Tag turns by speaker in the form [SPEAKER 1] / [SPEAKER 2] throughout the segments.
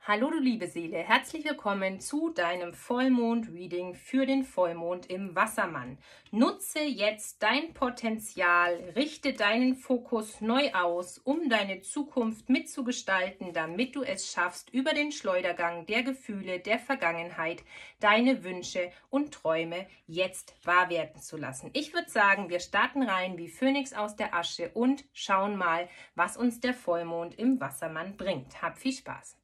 [SPEAKER 1] Hallo du liebe Seele, herzlich willkommen zu deinem Vollmond-Reading für den Vollmond im Wassermann. Nutze jetzt dein Potenzial, richte deinen Fokus neu aus, um deine Zukunft mitzugestalten, damit du es schaffst, über den Schleudergang der Gefühle der Vergangenheit deine Wünsche und Träume jetzt wahr werden zu lassen. Ich würde sagen, wir starten rein wie Phönix aus der Asche und schauen mal, was uns der Vollmond im Wassermann bringt. Hab viel Spaß!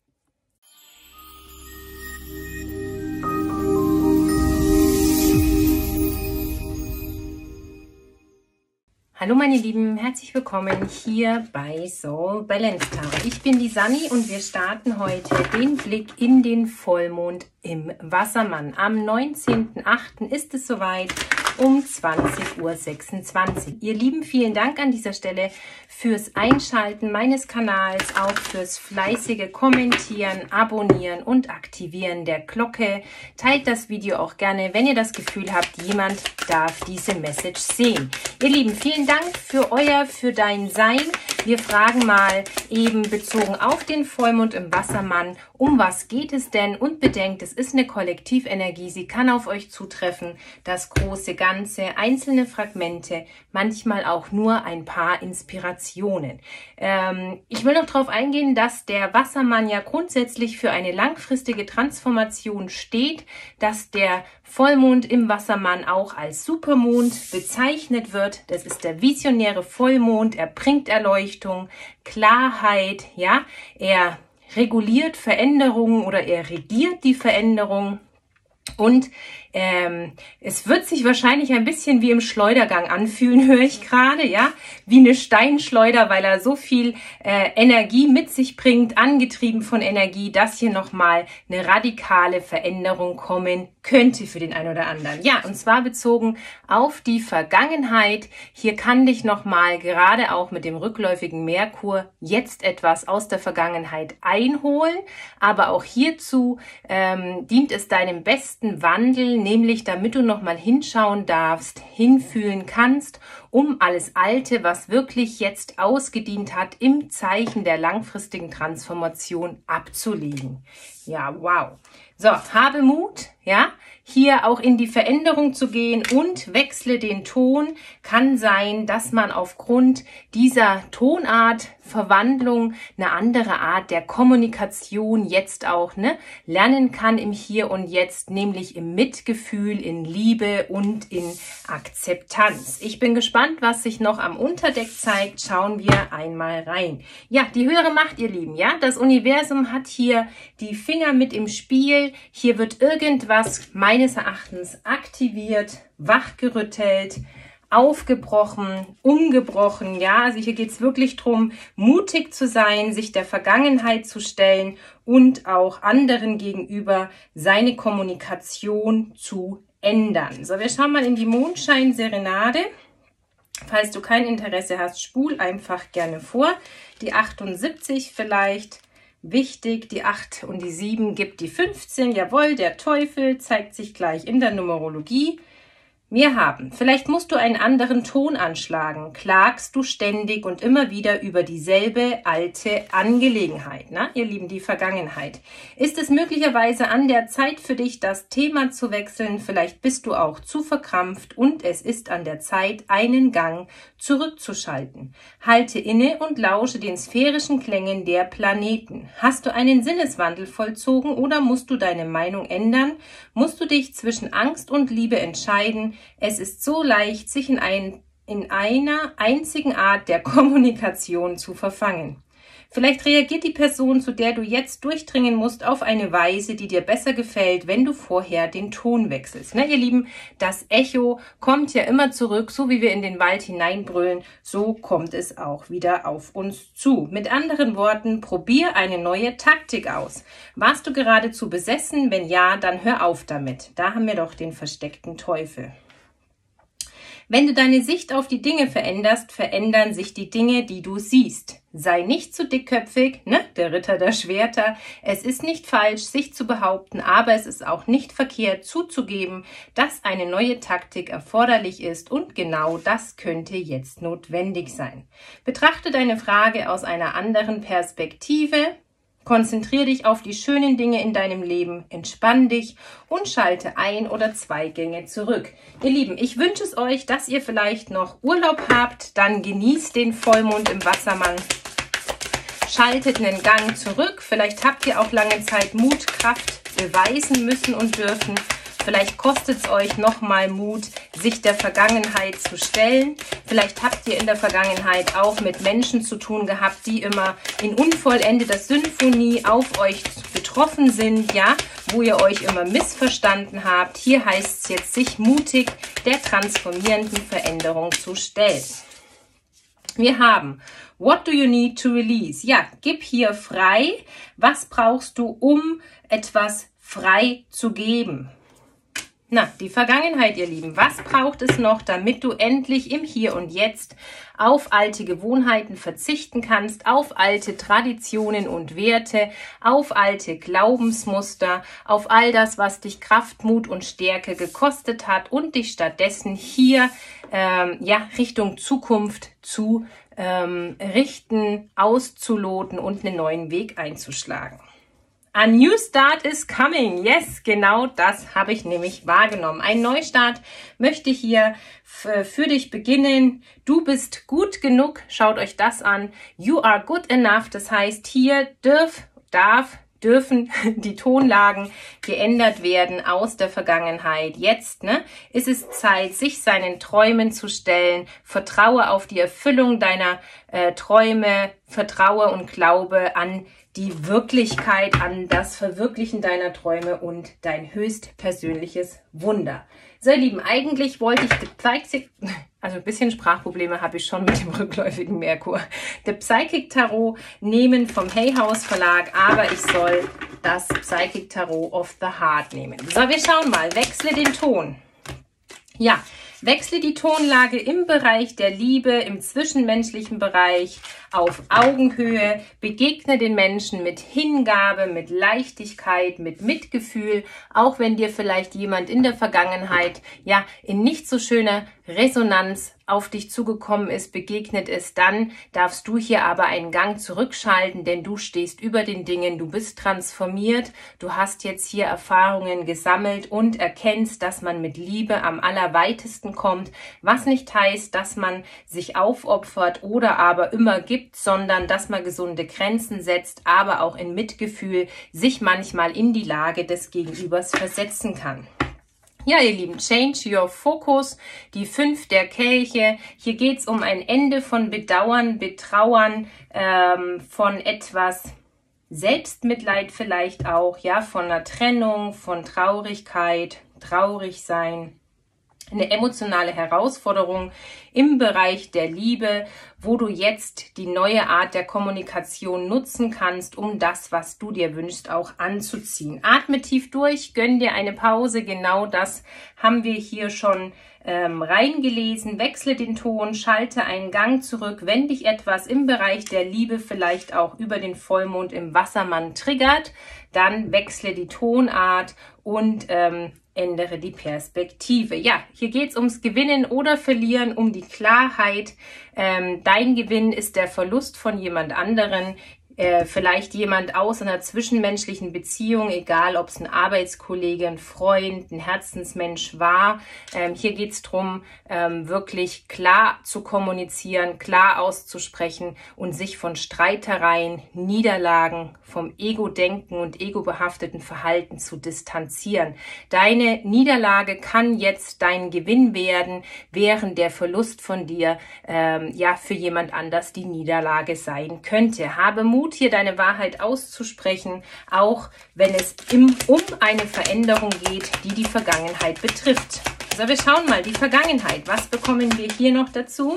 [SPEAKER 1] Hallo meine Lieben, herzlich willkommen hier bei Soul Balance Tarot. Ich bin die Sani und wir starten heute den Blick in den Vollmond im Wassermann. Am 19.08. ist es soweit um 20:26 Uhr. Ihr Lieben, vielen Dank an dieser Stelle fürs Einschalten meines Kanals, auch fürs fleißige Kommentieren, Abonnieren und Aktivieren der Glocke. Teilt das Video auch gerne, wenn ihr das Gefühl habt, jemand darf diese Message sehen. Ihr Lieben, vielen Dank für dein Sein. Wir fragen mal eben bezogen auf den Vollmond im Wassermann, um was geht es denn? Und bedenkt, es ist eine Kollektivenergie, sie kann auf euch zutreffen, das große Ganze, einzelne Fragmente, manchmal auch nur ein paar Inspirationen. Ich will noch darauf eingehen, dass der Wassermann ja grundsätzlich für eine langfristige Transformation steht, dass der Vollmond im Wassermann auch als Supermond bezeichnet wird. Das ist der visionäre Vollmond, er bringt Erleuchtung, Klarheit, ja, er reguliert Veränderungen oder er regiert die Veränderung. Und es wird sich wahrscheinlich ein bisschen wie im Schleudergang anfühlen, höre ich gerade, ja, wie eine Steinschleuder, weil er so viel Energie mit sich bringt, angetrieben von Energie, dass hier nochmal eine radikale Veränderung kommen könnte für den einen oder anderen. Ja, und zwar bezogen auf die Vergangenheit. Hier kann dich nochmal, gerade auch mit dem rückläufigen Merkur, jetzt etwas aus der Vergangenheit einholen, aber auch hierzu dient es deinem besten Wandel, nämlich damit du nochmal hinschauen darfst, hinfühlen kannst, um alles Alte, was wirklich jetzt ausgedient hat, im Zeichen der langfristigen Transformation abzulegen. Ja, wow. So, habe Mut, ja, hier auch in die Veränderung zu gehen und wechsle den Ton. Kann sein, dass man aufgrund dieser Tonart, Verwandlung, eine andere Art der Kommunikation jetzt auch lernen kann im Hier und Jetzt, nämlich im Mitgefühl, in Liebe und in Akzeptanz. Ich bin gespannt, was sich noch am Unterdeck zeigt. Schauen wir einmal rein. Ja, die höhere Macht, ihr Lieben, ja, das Universum hat hier die Finger mit im Spiel. Hier wird irgendwas meines Erachtens aktiviert, wachgerüttelt, aufgebrochen, umgebrochen. Ja, also hier geht es wirklich darum, mutig zu sein, sich der Vergangenheit zu stellen und auch anderen gegenüber seine Kommunikation zu ändern. So, wir schauen mal in die Mondschein-Serenade. Falls du kein Interesse hast, spul einfach gerne vor. Die 78 vielleicht. Wichtig, die 8 und die 7 gibt die 15. Jawohl, der Teufel zeigt sich gleich in der Numerologie. Wir haben, vielleicht musst du einen anderen Ton anschlagen, klagst du ständig und immer wieder über dieselbe alte Angelegenheit, ne? Ihr Lieben, die Vergangenheit. Ist es möglicherweise an der Zeit für dich, das Thema zu wechseln? Vielleicht bist du auch zu verkrampft und es ist an der Zeit, einen Gang zurückzuschalten. Halte inne und lausche den sphärischen Klängen der Planeten. Hast du einen Sinneswandel vollzogen oder musst du deine Meinung ändern? Musst du dich zwischen Angst und Liebe entscheiden? Es ist so leicht, sich in einer einzigen Art der Kommunikation zu verfangen. Vielleicht reagiert die Person, zu der du jetzt durchdringen musst, auf eine Weise, die dir besser gefällt, wenn du vorher den Ton wechselst. Ne, ihr Lieben, das Echo kommt ja immer zurück, so wie wir in den Wald hineinbrüllen, so kommt es auch wieder auf uns zu. Mit anderen Worten, probier eine neue Taktik aus. Warst du geradezu besessen? Wenn ja, dann hör auf damit. Da haben wir doch den versteckten Teufel. Wenn du deine Sicht auf die Dinge veränderst, verändern sich die Dinge, die du siehst. Sei nicht zu dickköpfig, ne? Der Ritter der Schwerter. Es ist nicht falsch, sich zu behaupten, aber es ist auch nicht verkehrt zuzugeben, dass eine neue Taktik erforderlich ist und genau das könnte jetzt notwendig sein. Betrachte deine Frage aus einer anderen Perspektive. Konzentriere dich auf die schönen Dinge in deinem Leben, entspann dich und schalte 1 oder 2 Gänge zurück. Ihr Lieben, ich wünsche es euch, dass ihr vielleicht noch Urlaub habt, dann genießt den Vollmond im Wassermann. Schaltet einen Gang zurück, vielleicht habt ihr auch lange Zeit Mut, Kraft beweisen müssen und dürfen. Vielleicht kostet es euch nochmal Mut, sich der Vergangenheit zu stellen. Vielleicht habt ihr in der Vergangenheit auch mit Menschen zu tun gehabt, die immer in unvollendeter Symphonie auf euch betroffen sind, ja, wo ihr euch immer missverstanden habt. Hier heißt es jetzt, sich mutig der transformierenden Veränderung zu stellen. Wir haben What do you need to release? Ja, gib hier frei. Was brauchst du, um etwas frei zu geben? Na, die Vergangenheit, ihr Lieben. Was braucht es noch, damit du endlich im Hier und Jetzt auf alte Gewohnheiten verzichten kannst, auf alte Traditionen und Werte, auf alte Glaubensmuster, auf all das, was dich Kraft, Mut und Stärke gekostet hat und dich stattdessen hier Richtung Zukunft zu richten, auszuloten und einen neuen Weg einzuschlagen. A new start is coming. Yes, genau das habe ich nämlich wahrgenommen. Ein Neustart möchte hier für dich beginnen. Du bist gut genug. Schaut euch das an. You are good enough. Das heißt, hier dürfen die Tonlagen geändert werden aus der Vergangenheit. Jetzt ist es Zeit, sich seinen Träumen zu stellen. Vertraue auf die Erfüllung deiner Träume. Vertraue und glaube an die Wirklichkeit, an das Verwirklichen deiner Träume und dein höchstpersönliches Wunder. So, ihr Lieben, eigentlich wollte ich also ein bisschen Sprachprobleme habe ich schon mit dem rückläufigen Merkur. The Psychic Tarot nehmen vom Hay House Verlag, aber ich soll das Psychic Tarot of the Heart nehmen. So, wir schauen mal. Wechsle den Ton. Ja, wechsle die Tonlage im Bereich der Liebe, im zwischenmenschlichen Bereich, auf Augenhöhe, begegne den Menschen mit Hingabe, mit Leichtigkeit, mit Mitgefühl, auch wenn dir vielleicht jemand in der Vergangenheit ja in nicht so schöner Resonanz auf dich zugekommen ist, begegnet ist, dann darfst du hier aber einen Gang zurückschalten, denn du stehst über den Dingen, du bist transformiert, du hast jetzt hier Erfahrungen gesammelt und erkennst, dass man mit Liebe am allerweitesten kommt, was nicht heißt, dass man sich aufopfert oder aber immer gibt, sondern dass man gesunde Grenzen setzt, aber auch in Mitgefühl sich manchmal in die Lage des Gegenübers versetzen kann. Ja, ihr Lieben, change your focus, die 5 der Kelche. Hier geht es um ein Ende von Bedauern, Betrauern, von etwas Selbstmitleid vielleicht auch, ja, von einer Trennung, von Traurigkeit, traurig sein. Eine emotionale Herausforderung im Bereich der Liebe, wo du jetzt die neue Art der Kommunikation nutzen kannst, um das, was du dir wünschst, auch anzuziehen. Atme tief durch, gönn dir eine Pause. Genau das haben wir hier schon reingelesen. Wechsle den Ton, schalte einen Gang zurück. Wenn dich etwas im Bereich der Liebe vielleicht auch über den Vollmond im Wassermann triggert, dann wechsle die Tonart und ändere die Perspektive. Ja, hier geht es ums Gewinnen oder Verlieren, um die Klarheit. Dein Gewinn ist der Verlust von jemand anderen. Vielleicht jemand aus einer zwischenmenschlichen Beziehung, egal ob es ein Arbeitskollege, ein Freund, ein Herzensmensch war. Hier geht es darum, wirklich klar zu kommunizieren, klar auszusprechen und sich von Streitereien, Niederlagen, vom Ego-Denken und ego-behafteten Verhalten zu distanzieren. Deine Niederlage kann jetzt dein Gewinn werden, während der Verlust von dir für jemand anders die Niederlage sein könnte. Habe Mut, hier deine Wahrheit auszusprechen, auch wenn es um eine Veränderung geht, die die Vergangenheit betrifft. So, wir schauen mal, die Vergangenheit. Was bekommen wir hier noch dazu?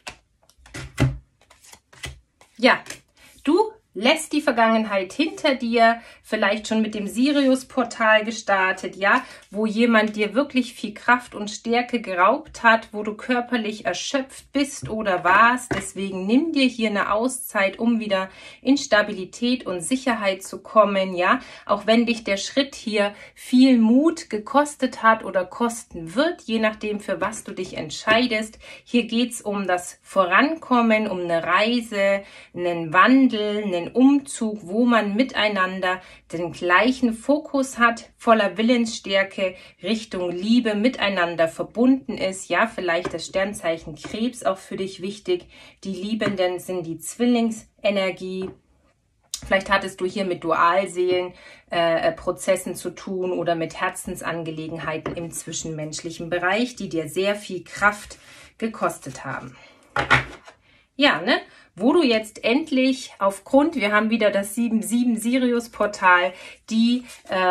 [SPEAKER 1] Ja, du lässt die Vergangenheit hinter dir, vielleicht schon mit dem Sirius-Portal gestartet, ja, wo jemand dir wirklich viel Kraft und Stärke geraubt hat, wo du körperlich erschöpft bist oder warst. Deswegen nimm dir hier eine Auszeit, um wieder in Stabilität und Sicherheit zu kommen, ja, auch wenn dich der Schritt hier viel Mut gekostet hat oder kosten wird, je nachdem, für was du dich entscheidest. Hier geht es um das Vorankommen, um eine Reise, einen Wandel, einen einen Umzug, wo man miteinander den gleichen Fokus hat, voller Willensstärke, Richtung Liebe, miteinander verbunden ist. Ja, vielleicht das Sternzeichen Krebs auch für dich wichtig. Die Liebenden sind die Zwillingsenergie. Vielleicht hattest du hier mit Dualseelenprozessen zu tun oder mit Herzensangelegenheiten im zwischenmenschlichen Bereich, die dir sehr viel Kraft gekostet haben. Ja, ne? Wo du jetzt endlich aufgrund, wir haben wieder das 7-7 Sirius-Portal, die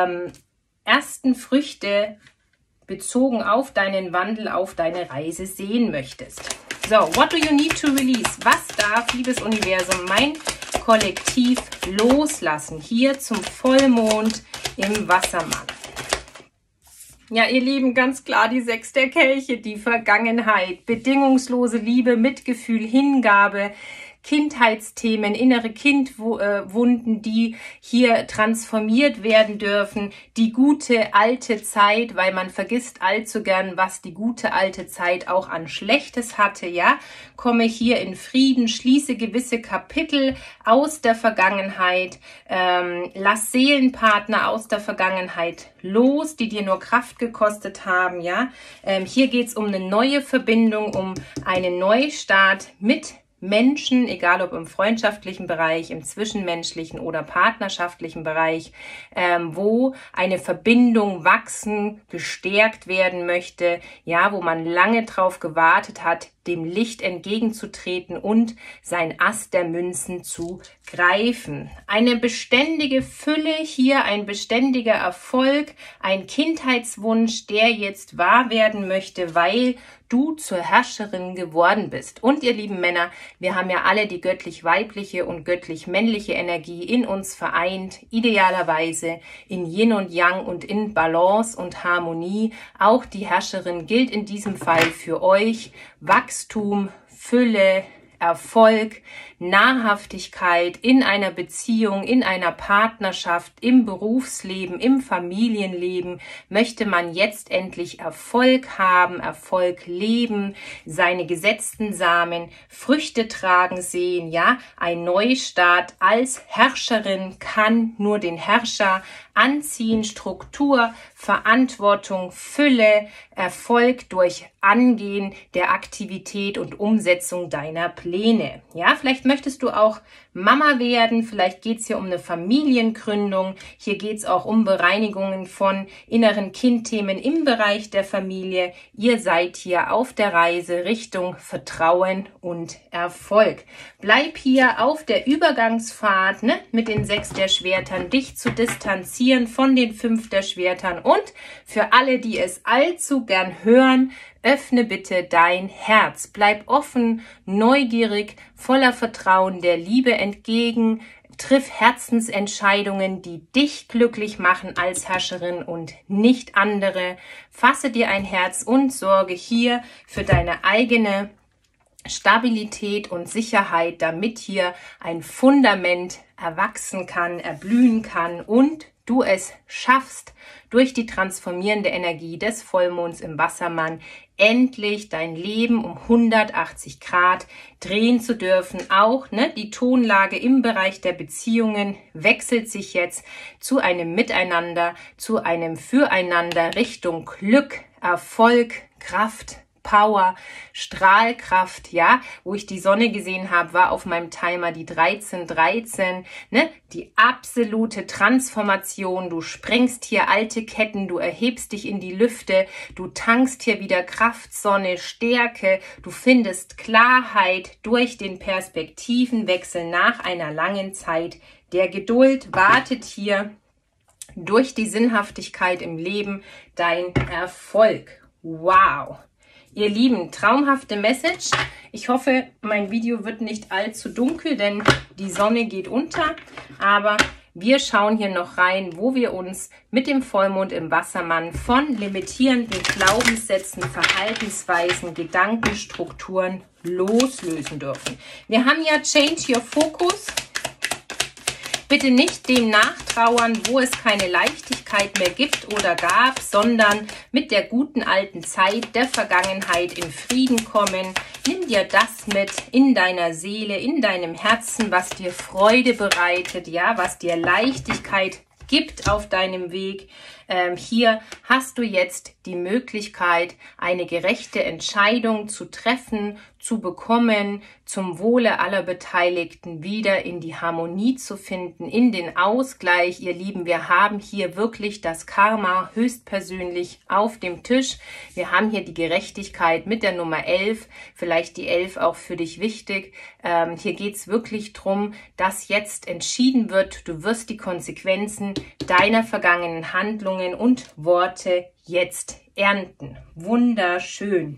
[SPEAKER 1] ersten Früchte bezogen auf deinen Wandel, auf deine Reise sehen möchtest. So, what do you need to release? Was darf, liebes Universum, mein Kollektiv loslassen? Hier zum Vollmond im Wassermann. Ja, ihr Lieben, ganz klar die 6 der Kelche, die Vergangenheit, bedingungslose Liebe, Mitgefühl, Hingabe, Kindheitsthemen, innere Kindwunden, die hier transformiert werden dürfen, die gute alte Zeit, weil man vergisst allzu gern, was die gute alte Zeit auch an Schlechtes hatte, ja, komme hier in Frieden, schließe gewisse Kapitel aus der Vergangenheit, lass Seelenpartner aus der Vergangenheit los, die dir nur Kraft gekostet haben, ja, hier geht's um eine neue Verbindung, um einen Neustart mit Menschen, egal ob im freundschaftlichen Bereich, im zwischenmenschlichen oder partnerschaftlichen Bereich, wo eine Verbindung wachsen, gestärkt werden möchte, ja, wo man lange drauf gewartet hat, dem Licht entgegenzutreten und sein Ass der Münzen zu greifen. Eine beständige Fülle hier, ein beständiger Erfolg, ein Kindheitswunsch, der jetzt wahr werden möchte, weil du zur Herrscherin geworden bist. Und ihr lieben Männer, wir haben ja alle die göttlich-weibliche und göttlich-männliche Energie in uns vereint, idealerweise in Yin und Yang und in Balance und Harmonie. Auch die Herrscherin gilt in diesem Fall für euch. Wachstum, Fülle, Erfolg, Nahrhaftigkeit in einer Beziehung, in einer Partnerschaft, im Berufsleben, im Familienleben möchte man jetzt endlich Erfolg haben, Erfolg leben, seine gesetzten Samen Früchte tragen sehen, ja, ein Neustart als Herrscherin kann nur den Herrscher anziehen, Struktur, Verantwortung, Fülle, Erfolg durch Angehen der Aktivität und Umsetzung deiner Pläne. Ja, vielleicht möchtest du auch Mama werden, vielleicht geht es hier um eine Familiengründung, hier geht es auch um Bereinigungen von inneren Kindthemen im Bereich der Familie. Ihr seid hier auf der Reise Richtung Vertrauen und Erfolg. Bleib hier auf der Übergangsfahrt, ne, mit den 6 der Schwertern, dich zu distanzieren von den 5 der Schwertern und für alle, die es allzu gern hören, öffne bitte dein Herz. Bleib offen, neugierig, voller Vertrauen der Liebe entgegen. Triff Herzensentscheidungen, die dich glücklich machen als Herrscherin und nicht andere. Fasse dir ein Herz und sorge hier für deine eigene Stabilität und Sicherheit, damit hier ein Fundament erwachsen kann, erblühen kann und du es schaffst, durch die transformierende Energie des Vollmonds im Wassermann endlich dein Leben um 180 Grad drehen zu dürfen. Auch die Tonlage im Bereich der Beziehungen wechselt sich jetzt zu einem Miteinander, zu einem Füreinander Richtung Glück, Erfolg, Kraft, Power, Strahlkraft, ja, wo ich die Sonne gesehen habe, war auf meinem Timer die 1313, ne, die absolute Transformation, du sprengst hier alte Ketten, du erhebst dich in die Lüfte, du tankst hier wieder Kraft, Sonne, Stärke, du findest Klarheit durch den Perspektivenwechsel nach einer langen Zeit der Geduld, wartet hier durch die Sinnhaftigkeit im Leben dein Erfolg. Wow! Ihr Lieben, traumhafte Message. Ich hoffe, mein Video wird nicht allzu dunkel, denn die Sonne geht unter. Aber wir schauen hier noch rein, wo wir uns mit dem Vollmond im Wassermann von limitierenden Glaubenssätzen, Verhaltensweisen, Gedankenstrukturen loslösen dürfen. Wir haben ja Change Your Focus. Bitte nicht dem nachtrauern, wo es keine Leichtigkeit mehr gibt oder gab, sondern mit der guten alten Zeit der Vergangenheit in Frieden kommen. Nimm dir das mit in deiner Seele, in deinem Herzen, was dir Freude bereitet, ja, was dir Leichtigkeit gibt auf deinem Weg. Hier hast du jetzt die Möglichkeit, eine gerechte Entscheidung zu treffen, zu bekommen, zum Wohle aller Beteiligten wieder in die Harmonie zu finden, in den Ausgleich. Ihr Lieben, wir haben hier wirklich das Karma höchstpersönlich auf dem Tisch. Wir haben hier die Gerechtigkeit mit der Nummer 11, vielleicht die 11 auch für dich wichtig. Hier geht es wirklich darum, dass jetzt entschieden wird, du wirst die Konsequenzen deiner vergangenen Handlungen und Worte jetzt ernten. Wunderschön.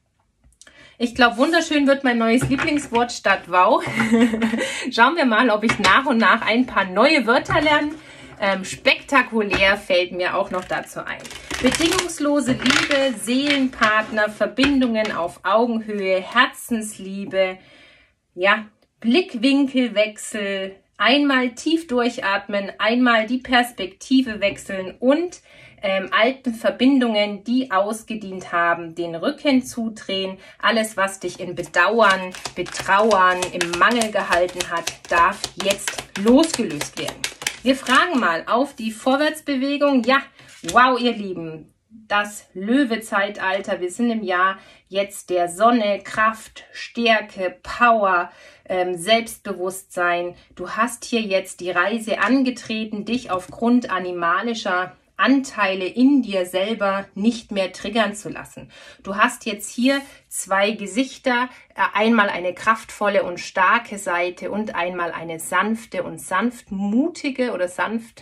[SPEAKER 1] Ich glaube, wunderschön wird mein neues Lieblingswort statt wow. Schauen wir mal, ob ich nach und nach ein paar neue Wörter lerne. Spektakulär fällt mir auch noch dazu ein. Bedingungslose Liebe, Seelenpartner, Verbindungen auf Augenhöhe, Herzensliebe, ja, Blickwinkelwechsel, einmal tief durchatmen, einmal die Perspektive wechseln und alten Verbindungen, die ausgedient haben, den Rücken zudrehen. Alles, was dich in Bedauern, Betrauern, im Mangel gehalten hat, darf jetzt losgelöst werden. Wir fragen mal auf die Vorwärtsbewegung. Ja, wow, ihr Lieben, das Löwe-Zeitalter. Wir sind im Jahr jetzt der Sonne, Kraft, Stärke, Power, Selbstbewusstsein. Du hast hier jetzt die Reise angetreten, dich aufgrund animalischer Anteile in dir selber nicht mehr triggern zu lassen. Du hast jetzt hier zwei Gesichter, einmal eine kraftvolle und starke Seite und einmal eine sanfte und sanftmutige oder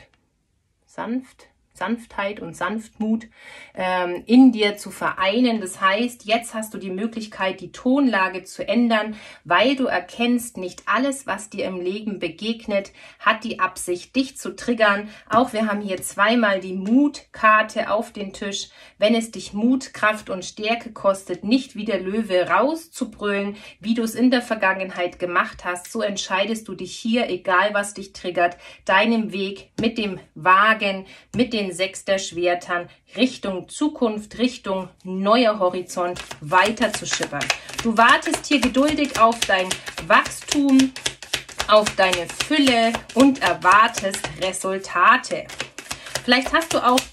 [SPEAKER 1] Sanftheit und Sanftmut in dir zu vereinen. Das heißt, jetzt hast du die Möglichkeit, die Tonlage zu ändern, weil du erkennst, nicht alles, was dir im Leben begegnet, hat die Absicht, dich zu triggern. Auch wir haben hier zweimal die Mutkarte auf den Tisch. Wenn es dich Mut, Kraft und Stärke kostet, nicht wie der Löwe rauszubrüllen, wie du es in der Vergangenheit gemacht hast, so entscheidest du dich hier, egal was dich triggert, deinem Weg mit dem Wagen, mit den 6 der Schwertern Richtung Zukunft, Richtung neuer Horizont weiter zu schippern. Du wartest hier geduldig auf dein Wachstum, auf deine Fülle und erwartest Resultate. Vielleicht hast du auch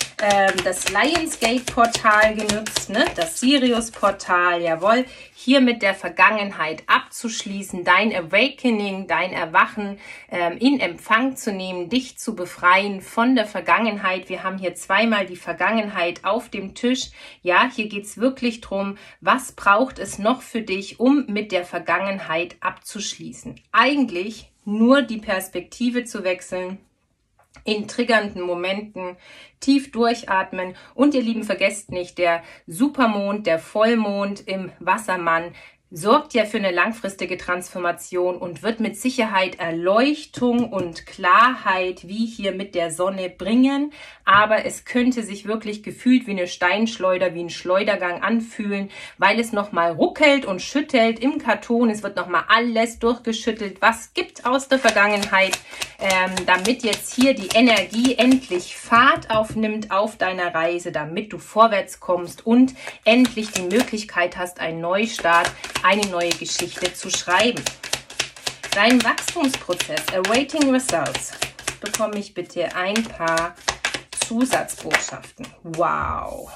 [SPEAKER 1] das Lionsgate-Portal genutzt, ne? Das Sirius-Portal, jawohl, hier mit der Vergangenheit abzuschließen, dein Awakening, dein Erwachen in Empfang zu nehmen, dich zu befreien von der Vergangenheit. Wir haben hier zweimal die Vergangenheit auf dem Tisch. Ja, hier geht es wirklich darum, was braucht es noch für dich, um mit der Vergangenheit abzuschließen. Eigentlich nur die Perspektive zu wechseln, in triggernden Momenten tief durchatmen und ihr Lieben, vergesst nicht, der Supermond, der Vollmond im Wassermann sorgt ja für eine langfristige Transformation und wird mit Sicherheit Erleuchtung und Klarheit wie hier mit der Sonne bringen. Aber es könnte sich wirklich gefühlt wie eine Steinschleuder, wie ein Schleudergang anfühlen, weil es nochmal ruckelt und schüttelt im Karton. Es wird nochmal alles durchgeschüttelt, was gibt aus der Vergangenheit, damit jetzt hier die Energie endlich Fahrt aufnimmt auf deiner Reise, damit du vorwärts kommst und endlich die Möglichkeit hast, einen Neustart, eine neue Geschichte zu schreiben. Dein Wachstumsprozess, Awaiting Results, bekomme ich bitte ein paar Zusatzbotschaften. Wow!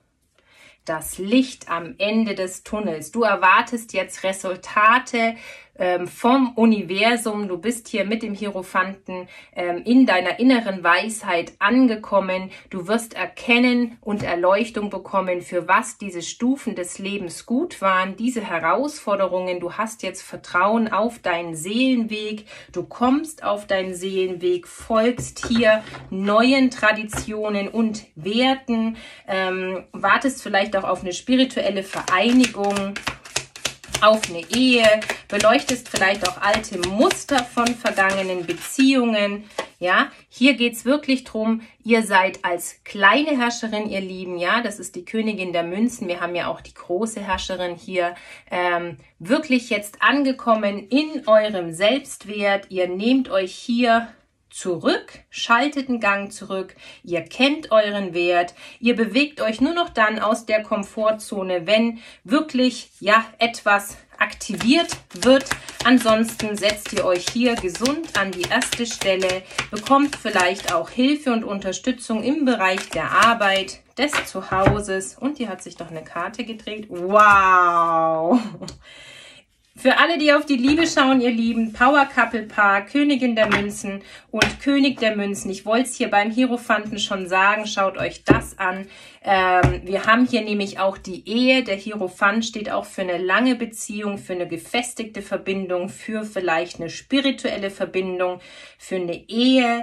[SPEAKER 1] Das Licht am Ende des Tunnels. Du erwartest jetzt Resultate vom Universum. Du bist hier mit dem Hierophanten in deiner inneren Weisheit angekommen. Du wirst erkennen und Erleuchtung bekommen, für was diese Stufen des Lebens gut waren, diese Herausforderungen. Du hast jetzt Vertrauen auf deinen Seelenweg. Du kommst auf deinen Seelenweg, folgst hier neuen Traditionen und Werten, wartest vielleicht auch auf eine spirituelle Vereinigung. auf eine Ehe, beleuchtest vielleicht auch alte Muster von vergangenen Beziehungen. Ja, hier geht es wirklich drum, ihr seid als kleine Herrscherin, ihr Lieben, ja, das ist die Königin der Münzen, wir haben ja auch die große Herrscherin hier, wirklich jetzt angekommen in eurem Selbstwert. Ihr nehmt euch hier zurück, schaltet einen Gang zurück, ihr kennt euren Wert, ihr bewegt euch nur noch dann aus der Komfortzone, wenn wirklich ja etwas aktiviert wird. Ansonsten setzt ihr euch hier gesund an die erste Stelle, bekommt vielleicht auch Hilfe und Unterstützung im Bereich der Arbeit, des Zuhauses. Und hier hat sich doch eine Karte gedreht. Wow! Für alle, die auf die Liebe schauen, ihr Lieben, Power Couple Paar, Königin der Münzen und König der Münzen. Ich wollte es hier beim Hierophanten schon sagen, schaut euch das an. Wir haben hier nämlich auch die Ehe. Der Hierophant steht auch für eine lange Beziehung, für eine gefestigte Verbindung, für vielleicht eine spirituelle Verbindung, für eine Ehe.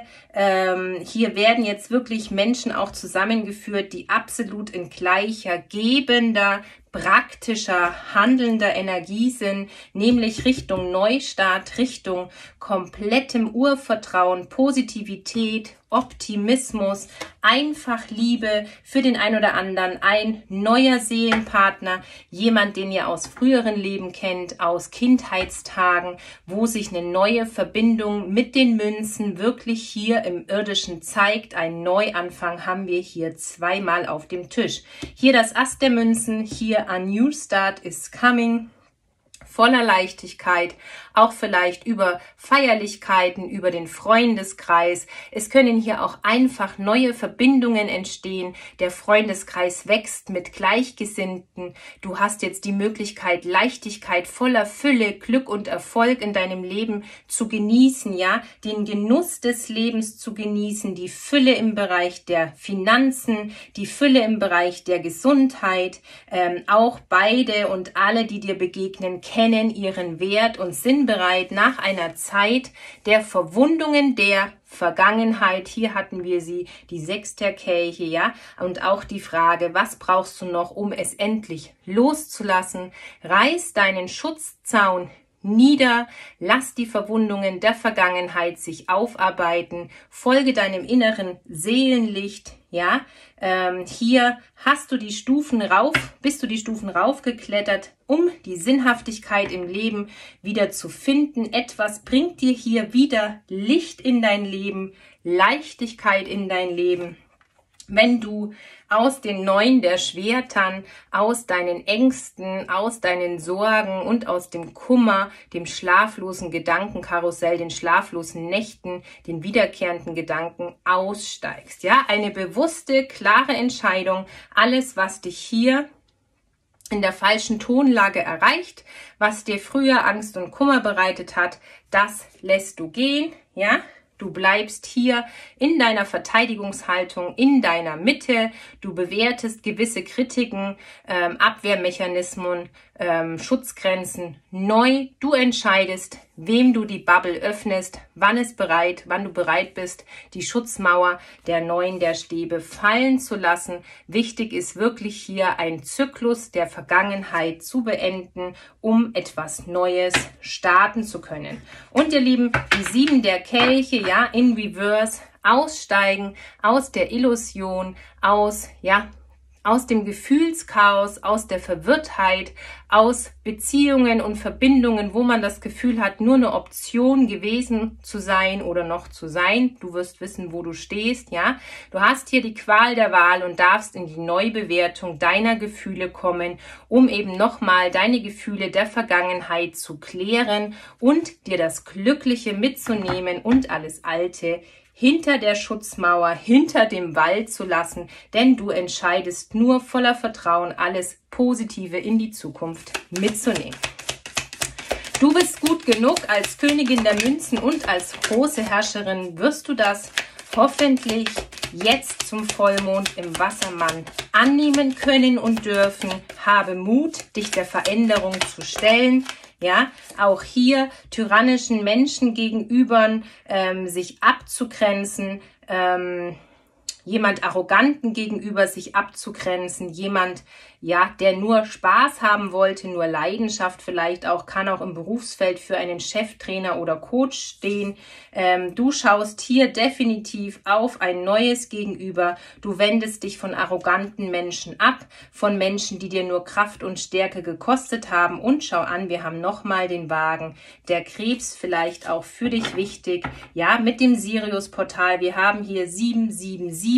[SPEAKER 1] Hier werden jetzt wirklich Menschen auch zusammengeführt, die absolut in gleicher, gebender, praktischer, handelnder Energie sind, nämlich Richtung Neustart, Richtung komplettem Urvertrauen, Positivität, Optimismus, einfach Liebe für den einen oder anderen, ein neuer Seelenpartner, jemand, den ihr aus früheren Leben kennt, aus Kindheitstagen, wo sich eine neue Verbindung mit den Münzen wirklich hier im Irdischen zeigt. Ein Neuanfang haben wir hier zweimal auf dem Tisch. Hier das Ass der Münzen, hier a new start is coming. Voller Leichtigkeit, auch vielleicht über Feierlichkeiten, über den Freundeskreis. Es können hier auch einfach neue Verbindungen entstehen. Der Freundeskreis wächst mit Gleichgesinnten. Du hast jetzt die Möglichkeit, Leichtigkeit, voller Fülle, Glück und Erfolg in deinem Leben zu genießen, ja, den Genuss des Lebens zu genießen, die Fülle im Bereich der Finanzen, die Fülle im Bereich der Gesundheit. Auch beide und alle, die dir begegnen, kennen ihren Wert und sind bereit nach einer Zeit der Verwundungen der Vergangenheit. Hier hatten wir sie, die 6 der Kelche, ja, und auch die Frage, was brauchst du noch, um es endlich loszulassen? Reiß deinen Schutzzaun nieder, lass die Verwundungen der Vergangenheit sich aufarbeiten, folge deinem inneren Seelenlicht, ja, hier hast du die Stufen rauf, bist du die Stufen raufgeklettert, um die Sinnhaftigkeit im Leben wieder zu finden. Etwas bringt dir hier wieder Licht in dein Leben, Leichtigkeit in dein Leben. Wenn du aus den 9 der Schwertern, aus deinen Ängsten, aus deinen Sorgen und aus dem Kummer, dem schlaflosen Gedankenkarussell, den schlaflosen Nächten, den wiederkehrenden Gedanken aussteigst. Ja, eine bewusste, klare Entscheidung, alles, was dich hier in der falschen Tonlage erreicht, was dir früher Angst und Kummer bereitet hat, das lässt du gehen, ja. Du bleibst hier in deiner Verteidigungshaltung, in deiner Mitte. Du bewertest gewisse Kritiken, Abwehrmechanismen, Schutzgrenzen neu. Du entscheidest, wem du die Bubble öffnest, wann du bereit bist, die Schutzmauer der 9 der Stäbe fallen zu lassen. Wichtig ist wirklich hier ein Zyklus der Vergangenheit zu beenden, um etwas Neues starten zu können. Und ihr Lieben, die 7 der Kelche, ja, in Reverse, aussteigen aus der Illusion, aus dem Gefühlschaos, aus der Verwirrtheit, aus Beziehungen und Verbindungen, wo man das Gefühl hat, nur eine Option gewesen zu sein oder noch zu sein. Du wirst wissen, wo du stehst, ja. Du hast hier die Qual der Wahl und darfst in die Neubewertung deiner Gefühle kommen, um eben nochmal deine Gefühle der Vergangenheit zu klären und dir das Glückliche mitzunehmen und alles Alte hinter der Schutzmauer, hinter dem Wall zu lassen, denn du entscheidest nur voller Vertrauen, alles Positive in die Zukunft mitzunehmen. Du bist gut genug als Königin der Münzen und als große Herrscherin wirst du das hoffentlich jetzt zum Vollmond im Wassermann annehmen können und dürfen. Habe Mut, dich der Veränderung zu stellen. Ja, auch hier tyrannischen Menschen gegenüber sich abzugrenzen, jemand Arroganten gegenüber sich abzugrenzen, jemand, ja, der nur Spaß haben wollte, nur Leidenschaft vielleicht auch, kann auch im Berufsfeld für einen Cheftrainer oder Coach stehen. Du schaust hier definitiv auf ein neues Gegenüber. Du wendest dich von arroganten Menschen ab, von Menschen, die dir nur Kraft und Stärke gekostet haben. Und schau an, wir haben nochmal den Wagen. Der Krebs vielleicht auch für dich wichtig. Ja, mit dem Sirius-Portal. Wir haben hier 777.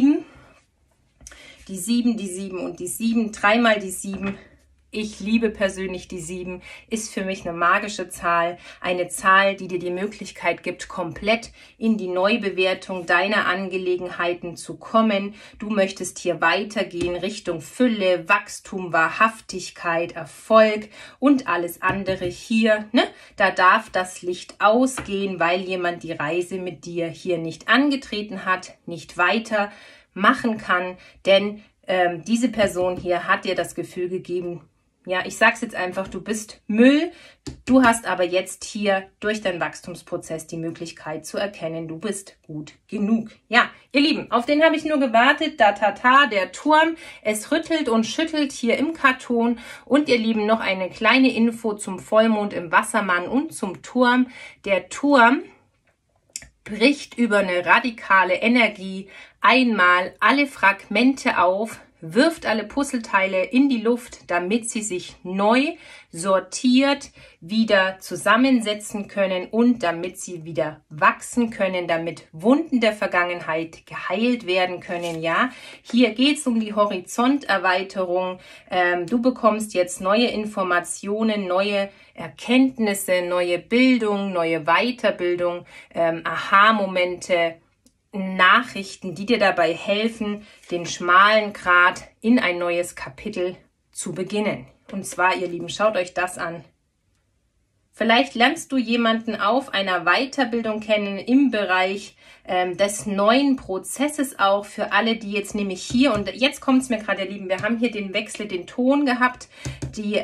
[SPEAKER 1] Die 7, die 7 und die 7, dreimal die 7. Ich liebe persönlich die 7, ist für mich eine magische Zahl, eine Zahl, die dir die Möglichkeit gibt, komplett in die Neubewertung deiner Angelegenheiten zu kommen. Du möchtest hier weitergehen Richtung Fülle, Wachstum, Wahrhaftigkeit, Erfolg und alles andere hier. Ne? Da darf das Licht ausgehen, weil jemand die Reise mit dir hier nicht angetreten hat, nicht weiter machen kann, denn diese Person hier hat dir das Gefühl gegeben, ja, ich sag's jetzt einfach, du bist Müll, du hast aber jetzt hier durch deinen Wachstumsprozess die Möglichkeit zu erkennen, du bist gut genug. Ja, ihr Lieben, auf den habe ich nur gewartet, der Turm, es rüttelt und schüttelt hier im Karton und ihr Lieben, noch eine kleine Info zum Vollmond im Wassermann und zum Turm. Der Turm bricht über eine radikale Energie einmal alle Fragmente auf, wirft alle Puzzleteile in die Luft, damit sie sich neu sortiert wieder zusammensetzen können und damit sie wieder wachsen können, damit Wunden der Vergangenheit geheilt werden können. Ja, hier geht es um die Horizonterweiterung. Du bekommst jetzt neue Informationen, neue Erkenntnisse, neue Bildung, neue Weiterbildung, Aha-Momente, Nachrichten, die dir dabei helfen, den schmalen Grat in ein neues Kapitel zu beginnen. Und zwar, ihr Lieben, schaut euch das an. Vielleicht lernst du jemanden auf einer Weiterbildung kennen im Bereich des neuen Prozesses auch für alle, die jetzt nämlich hier, und jetzt kommt es mir gerade, ihr Lieben, wir haben hier den Wechsel, den Ton gehabt. Die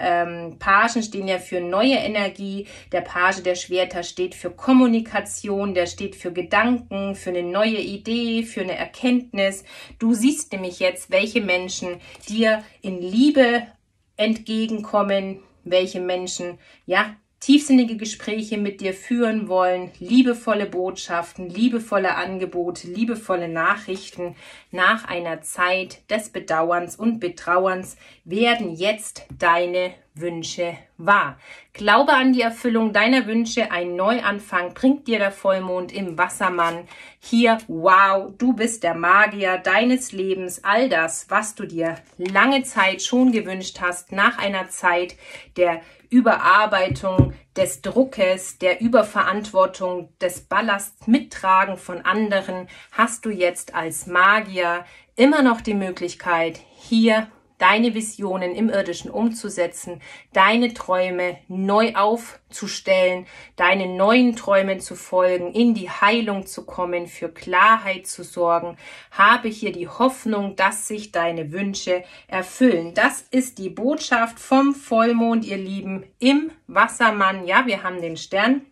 [SPEAKER 1] Pagen stehen ja für neue Energie. Der Page der Schwerter steht für Kommunikation, der steht für Gedanken, für eine neue Idee, für eine Erkenntnis. Du siehst nämlich jetzt, welche Menschen dir in Liebe entgegenkommen, welche Menschen, ja, tiefsinnige Gespräche mit dir führen wollen, liebevolle Botschaften, liebevolle Angebote, liebevolle Nachrichten nach einer Zeit des Bedauerns und Betrauerns werden jetzt deine Wünsche wahr. Glaube an die Erfüllung deiner Wünsche, ein Neuanfang bringt dir der Vollmond im Wassermann. Hier, wow, du bist der Magier deines Lebens, all das, was du dir lange Zeit schon gewünscht hast, nach einer Zeit der Überarbeitung, des Druckes, der Überverantwortung, des Ballasts mittragen von anderen, hast du jetzt als Magier immer noch die Möglichkeit, hier deine Visionen im Irdischen umzusetzen, deine Träume neu aufzustellen, deinen neuen Träumen zu folgen, in die Heilung zu kommen, für Klarheit zu sorgen. Habe hier die Hoffnung, dass sich deine Wünsche erfüllen. Das ist die Botschaft vom Vollmond, ihr Lieben, im Wassermann. Ja, wir haben den Stern.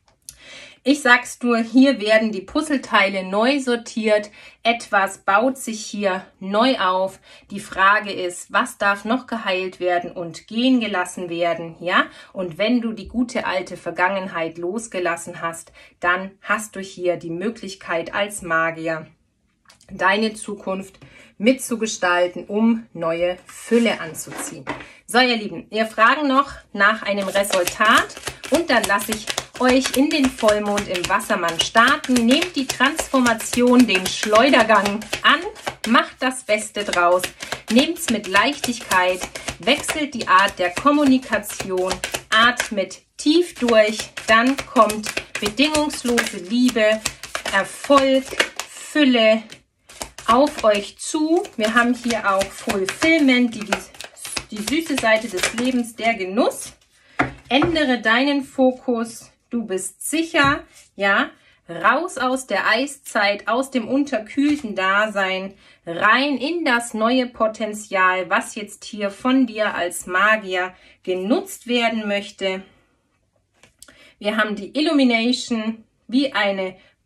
[SPEAKER 1] Ich sag's nur, hier werden die Puzzleteile neu sortiert, etwas baut sich hier neu auf. Die Frage ist, was darf noch geheilt werden und gehen gelassen werden, ja? Und wenn du die gute alte Vergangenheit losgelassen hast, dann hast du hier die Möglichkeit als Magier, deine Zukunft mitzugestalten, um neue Fülle anzuziehen. So, ihr Lieben, wir fragen noch nach einem Resultat und dann lasse ich euch in den Vollmond im Wassermann starten. Nehmt die Transformation, den Schleudergang an, macht das Beste draus, nehmt es mit Leichtigkeit, wechselt die Art der Kommunikation, atmet tief durch, dann kommt bedingungslose Liebe, Erfolg, Fülle auf euch zu. Wir haben hier auch Fulfillment, die süße Seite des Lebens, der Genuss. Ändere deinen Fokus. Du bist sicher, ja, raus aus der Eiszeit, aus dem unterkühlten Dasein, rein in das neue Potenzial, was jetzt hier von dir als Magier genutzt werden möchte. Wir haben die Illumination wie eine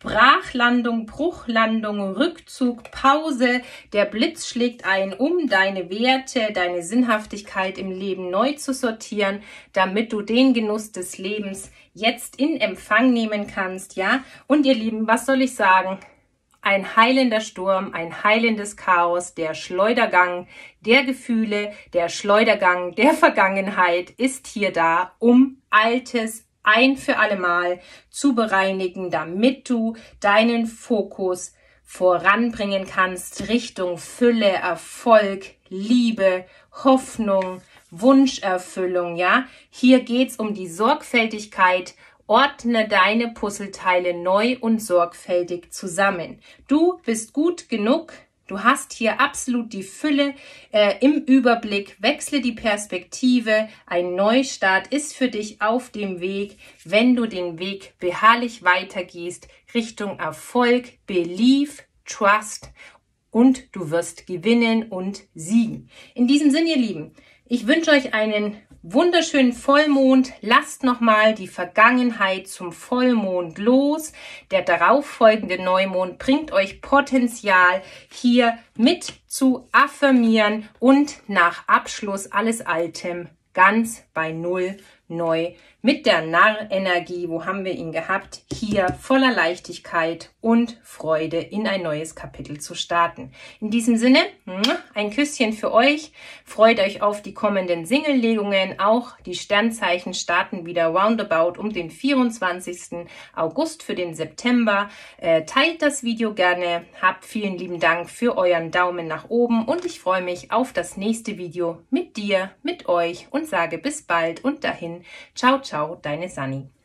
[SPEAKER 1] Brachlandung, Bruchlandung, Rückzug, Pause. Der Blitz schlägt ein, um deine Werte, deine Sinnhaftigkeit im Leben neu zu sortieren, damit du den Genuss des Lebens jetzt in Empfang nehmen kannst, ja? Und ihr Lieben, was soll ich sagen? Ein heilender Sturm, ein heilendes Chaos, der Schleudergang der Gefühle, der Schleudergang der Vergangenheit ist hier da, um Altes ein für allemal zu bereinigen, damit du deinen Fokus voranbringen kannst Richtung Fülle, Erfolg, Liebe, Hoffnung, Wunscherfüllung, ja? Hier geht's um die Sorgfältigkeit. Ordne deine Puzzleteile neu und sorgfältig zusammen. Du bist gut genug. Du hast hier absolut die Fülle im Überblick. Wechsle die Perspektive. Ein Neustart ist für dich auf dem Weg, wenn du den Weg beharrlich weitergehst Richtung Erfolg, Belief, Trust und du wirst gewinnen und siegen. In diesem Sinne, ihr Lieben, ich wünsche euch einen wunderschönen Vollmond. Lasst nochmal die Vergangenheit zum Vollmond los. Der darauffolgende Neumond bringt euch Potenzial, hier mit zu affirmieren und nach Abschluss alles Altem ganz bei Null neu mit der Narrenergie, wo haben wir ihn gehabt, hier voller Leichtigkeit und Freude in ein neues Kapitel zu starten. In diesem Sinne, ein Küsschen für euch, freut euch auf die kommenden Single-Legungen, auch die Sternzeichen starten wieder roundabout um den 24. August für den September. Teilt das Video gerne, habt vielen lieben Dank für euren Daumen nach oben und ich freue mich auf das nächste Video mit dir, mit euch und sage bis bald und dahin, ciao, ciao, deine Sanni.